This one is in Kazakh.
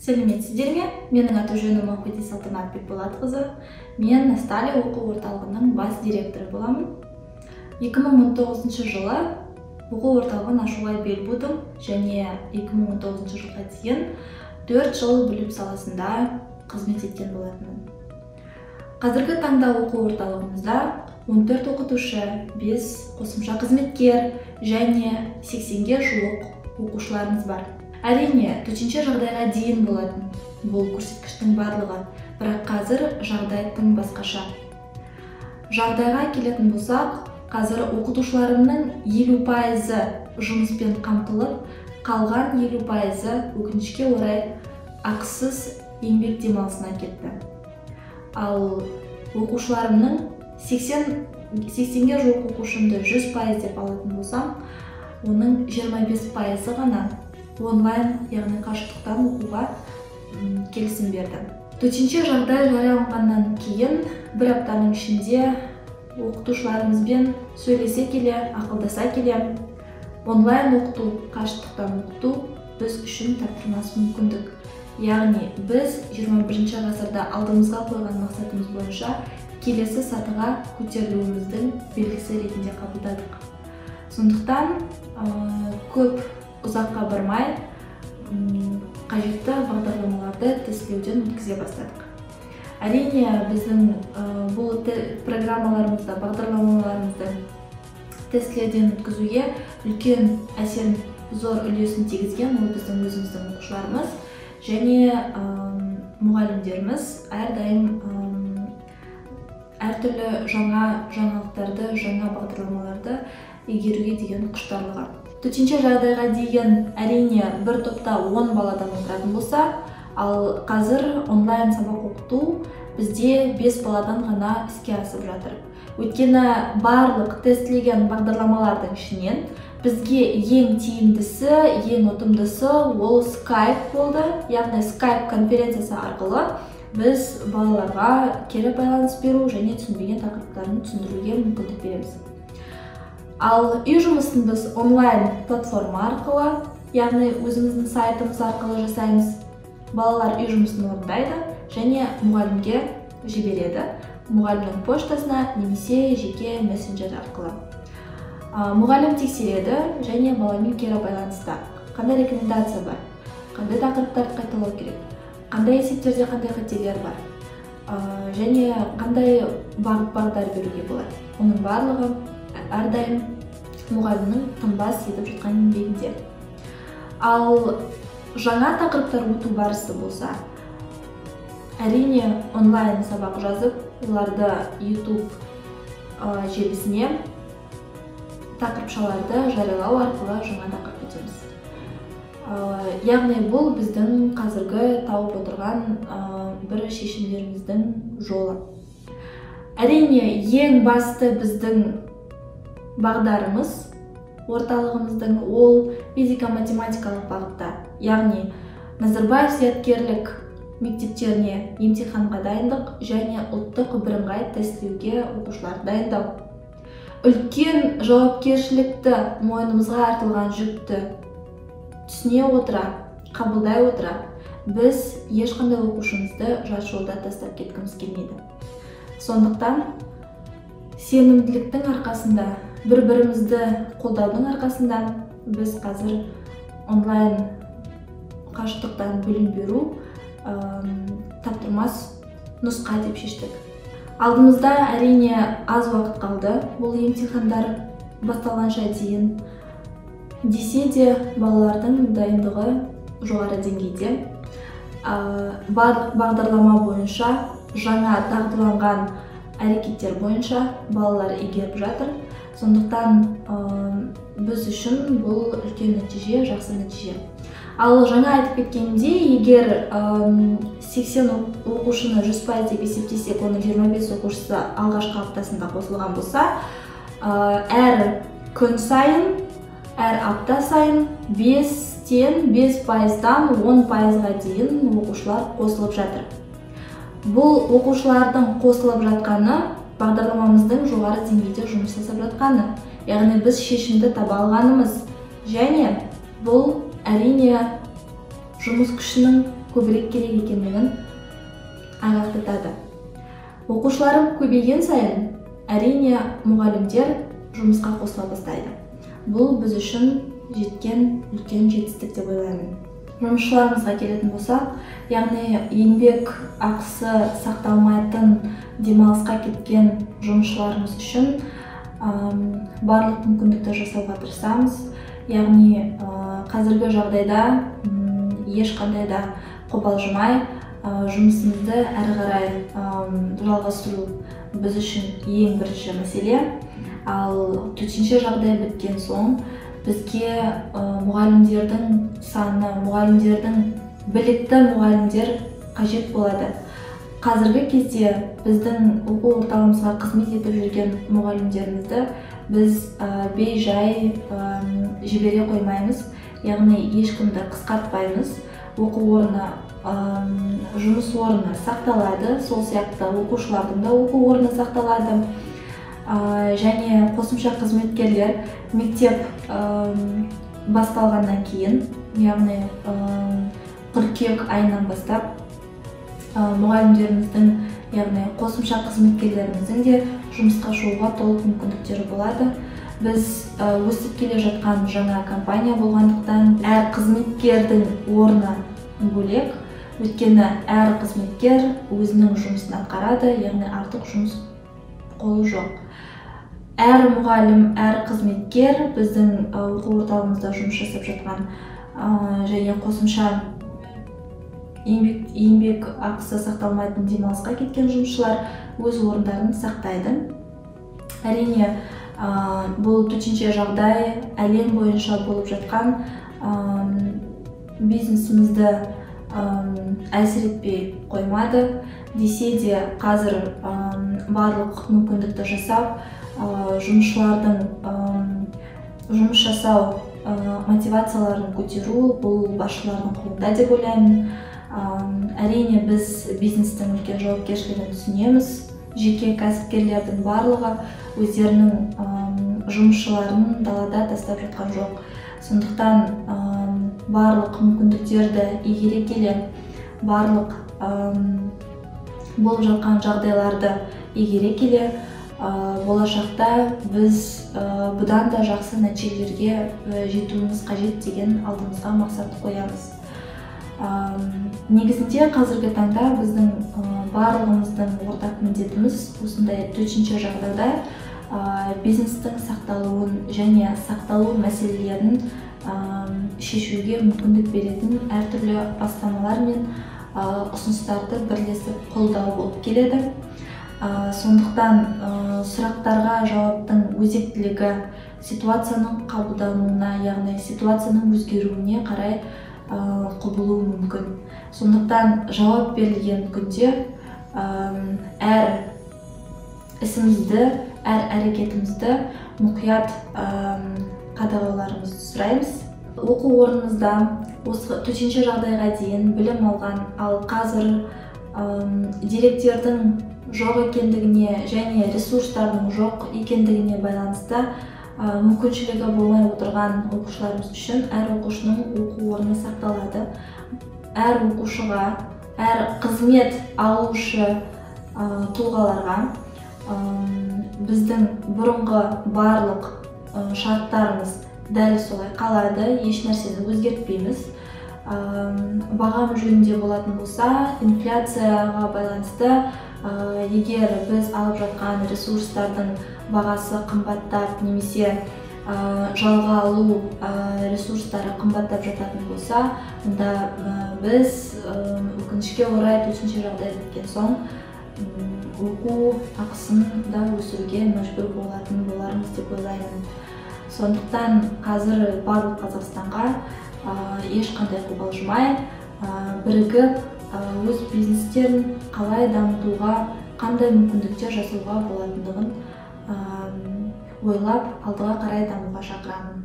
Сәлеметсіздер ме? Менің аты-жөнім Мұхамеди Салтанат Бекболатқызы. Мен Стали оқу орталығының бас директоры боламын. 2019 жылы оқу орталығын ашуға бел будым және 2019 жылға дейін 4 жыл білім саласында қызмет еткен болатынмын. Қазіргі таңда оқу орталығымызда 14 оқытушы, 5 қосымша қызметкер және 80-ге жуық оқушыларымыз бар. Әрине, төтенше жағдайға дейін болатын бұл көрсеткіштің барлығы, бірақ қазір жағдай тым басқаша. Жағдайға келетін болсақ, қазір оқытушыларымның 50% жұмыспен қамтылып, қалған 50% өкінішке орай ақысыз еңбек демалысына кетті. Ал оқушыларымның 80-ге жуық оқушымды 100% деп алатын болсам, оның 25% ғана онлайн, яғни қашықтықтан оқуға келісім берді. Төтенше жағдай жарияланғаннан кейін бір аптаның ішінде оқытушыларымызбен сөйлесе келе, ақылдаса келе, онлайн оқыту, қашықтықтан оқыту біз үшін таптырмас мүмкіндік. Яғни біз 21 ғасырда алдымызға қойған мақсатымыз бойынша келесі сатыға көтерілуіміздің белгісі ретінде қабылдадық. Сондықтан көп ұзаққа бармай қажетті бағдарламаларды тестілеуден өткізе бастадық. Әрине, біздің бұл программаларымызда, бағдарламаларымызды тестілеуден өткізуге үлкен әсер, зор үлесін тигізген ол біздің өзіміздің оқушыларымыз және мұғалімдеріміз әрдайым әртүрлі жаңалықтарды, жаңа бағдарламаларды игеруге деген құштарлығы. Төтенше жағдайға дейін әрине бір топта 10 баладан отыратын болса, ал қазір онлайн сабақ оқыту бізде 5 баладан ғана іске асып жатыр. Өйткені барлық тестілеген бағдарламалардың ішінен бізге ең тиімдісі, ең ұтымдысы ол Skype болды. Яғни Skype конференциясы арқылы біз балаларға кері байланыс беру және түсінбеген тақырыптарын түсіндіруге мүмкіндік береміз. Ал үй жұмысын біз онлайн платформа арқылы, яғни өзіміздің сайтымыз арқылы жасаймыз. Балалар үй жұмысын орындайды және мұғалімге жібереді. Мұғалімнің поштасына немесе жеке мессенджер арқылы. Мұғалім тексереді және баламен кері байланыста. Қандай рекомендация бар? Қандай тақырыптарды қайталау керек? Қандай есептерде қандай қателер бар? Және қандай бағыт-бағдар беруге болады? Оның барлығы әрдайым мұғалімнің тынбас етіп жатқан еңбегінде. Ал жаңа тақырыптар өту барысы болса, әрине онлайн сабақ жазып, оларды YouTube желісіне тақырыпшаларды жариялау арқылы жаңа тақырып өтеміз. Яғни бұл біздің қазіргі тауып отырған бір шешімдеріміздің жолы. Әрине ең басты біздің бағдарымыз, орталығымыздың ол физика-математикалық бағытта. Яғни Назарбаев зияткерлік мектептеріне емтиханға дайындық және ұлттық бірыңғай тестілеуге оқушыларды дайындау. Үлкен жауапкершілікті мойнымызға артылған жүкті түсіне отыра, қабылдай отыра, біз ешқандай оқушымызды жат жолда тастап кеткіміз келмейді. Сондықтан сенімділіктің арқасында, бір-бірімізді қолдаудың арқасында біз қазір онлайн қашықтықтан білім беру таптырмас нұсқа деп шештік. Алдымызда әрине аз уақыт қалды бұл емтихандар басталғанша дейін. Десе де балалардың дайындығы жоғары деңгейде. Барлық бағдарлама бойынша жаңа дағдыланған әрекеттер бойынша балалар игеріп жатыр. Сондықтан біз үшін бұл үлкен нәтиже, жақсы нәтиже. Ал жаңа айтып кеткенімдей, егер 80 оқушыны 100% деп есептесек, оның 25 оқушысы алғашқы аптасында қосылған болса, әр күн сайын, әр апта сайын 5%-дан 10%-ға дейін оқушылар қосылып жатыр. Бұл оқушылардың қосылып жатқаны бағдарламамыздың жоғары деңгейде жұмыс жасап жатқаны. Яғни біз шешімді таба алғанымыз және бұл әрине жұмыс күшінің көбірек керек екендігін айғақтатады. Оқушылар көбейген сайын, әрине мұғалімдер жұмысқа қосыла бастайды. Бұл біз үшін жеткен үлкен жетістік деп ойлаймын. Жұмысшыларымызға келетін болсақ, яғни еңбек ақысы сақталмайтын демалысқа кеткен жұмысшыларымыз үшін барлық мүмкіндікті жасауға тырысамыз. Яғни қазіргі жағдайда ешқандай да қобалжымай жұмысымызды әрі қарай жалғастыру біз үшін ең бірінші мәселе. Ал төтенше жағдай біткен соң бізге мұғалімдердің саны, білікті мұғалімдер қажет болады. Қазіргі кезде біздің оқу орталығымызға қызмет етіп жүрген мұғалімдерімізді біз бей-жай жібере қоймаймыз, яғни ешкімді қысқартпаймыз. Оқу орны, жұмыс орны сақталады, сол сияқты оқушылардың да оқу орны сақталады. Және қосымша қызметкерлер мектеп басталғаннан кейін, яғни қыркүйек айынан бастап мұғалімдеріміздің, яғни қосымша қызметкерлеріміздің де жұмысқа шығуға толық мүмкіндіктері болады. Біз өсіп келе жатқан жаңа компания болғандықтан әр қызметкердің орны бөлек, өйткені әр қызметкер өзінің жұмысын атқарады, яғни артық жұмыс қолы жоқ. Әр мұғалім, әр қызметкер біздің оқу орталығымызда жұмыс жасап жатқан және қосымша еңбек ақысы сақталмайтын демалысқа кеткен жұмысшылар өз орындарын сақтайды. Әрине, бұл төтенше жағдай әлем бойынша болып жатқан бизнесімізді әлсіретпей қоймады. Десе де қазір барлық мүмкіндікті жасап, жұмысшылардың жұмыс жасау мотивацияларын көтеру бұл басшылардың қолында деп ойлаймын. Әрине, біз бизнестің үлкен жауапкершілігін түсінеміз. Жеке кәсіпкерлердің барлығы өздерінің жұмысшыларын далада тастап жатқан жоқ. Сондықтан барлық мүмкіндіктерді игере келе, барлық болып жатқан жағдайларды игере келе, болашақта біз бұдан да жақсы нәтижелерге жетуіміз қажет деген алдымызға мақсат қоямыз. Негізінде қазіргі таңда біздің барлығымыздың ортақ міндетіміз осындай төтенше жағдайда бизнестің сақталуын және сақталу мәселелерін шешуге мүмкіндік беретін әртүрлі бастамалар мен ұсыныстарды бірлесіп қолдау болып келеді. Сондықтан сұрақтарға жауаптың өзектілігі ситуацияның қабылдануына, яғни ситуацияның өзгеруіне қарай құбылуы мүмкін. Сондықтан жауап берілген күнде әр ісімізді, әр әрекетімізді мұқият қадағаларыңызды сұраймыз. Оқу орнымызда осы төтенше жағдайға дейін білім алған, ал қазір деректердің жоқ екендігіне және ресурстардың жоқ екендігіне байланысты мүмкіншілігі болмай отырған оқушыларымыз үшін әр оқушының оқу орны сақталады. Әр оқушыға, әр қызмет алушы тұлғаларға біздің бұрынғы барлық шарттарымыз дәл солай қалады, еш нәрсені өзгертпейміз. Бағам жөнінде болатын болса, инфляцияға байланысты егер біз алып жатқан ресурстардың бағасы қымбаттап немесе жалға алу ресурстары қымбаттап жататын болса, онда біз өкінішке орай төтенше жағдай біткен соң оқу ақысын да өсіруге мәжбүр болармыз деп ойлаймын. Сондықтан қазір барлық Қазақстанға ешқандай қобалжымай бірігіп өз бизнестерін қалай дамытуға, қандай мүмкіндіктер жасауға болатындығын ойлап алдыға қарай дамуға шақырамын.